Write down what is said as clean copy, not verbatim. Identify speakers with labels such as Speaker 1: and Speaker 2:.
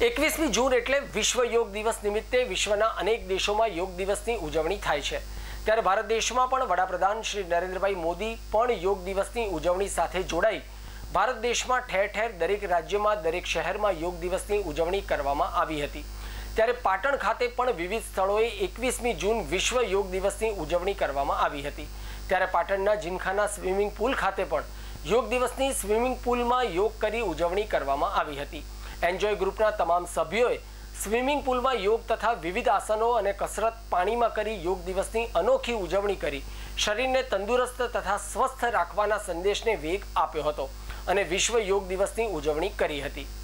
Speaker 1: 21મી જૂન એટલે વિશ્વ યોગ દિવસ નિમિત્તે વિશ્વના અનેક દેશોમાં યોગ દિવસની ઉજવણી થાય છે। ત્યારે ભારત દેશમાં પણ વડાપ્રધાન શ્રી નરેન્દ્રભાઈ મોદી પણ યોગ દિવસની ઉજવણી સાથે જોડાઈ ભારત દેશમાં ઠેર ઠેર દરેક રાજ્યમાં દરેક શહેરમાં યોગ દિવસની ઉજવણી કરવામાં આવી હતી। ત્યારે પાટણ ખાતે પણ વિવિધ સ્થળોએ 21મી જૂન વિશ્વ યોગ દિવસની ઉજવણી કરવામાં આવી હતી। ત્યારે પાટણના જીમખાના સ્વિમિંગ પૂલ ખાતે પણ યોગ દિવસની સ્વિમિંગ પૂલમાં યોગ કરી ઉજવણી કરવામાં આવી હતી। એન્જોય ગ્રુપના તમામ સભ્યોએ સ્વિમિંગ પૂલમાં યોગ તથા વિવિધ આસનો અને કસરત પાણીમાં કરી યોગ દિવસની અનોખી ઉજવણી કરી શરીરને તંદુરસ્ત તથા સ્વસ્થ રાખવાના સંદેશને વેગ આપ્યો હતો અને વિશ્વ યોગ દિવસની ઉજવણી કરી હતી।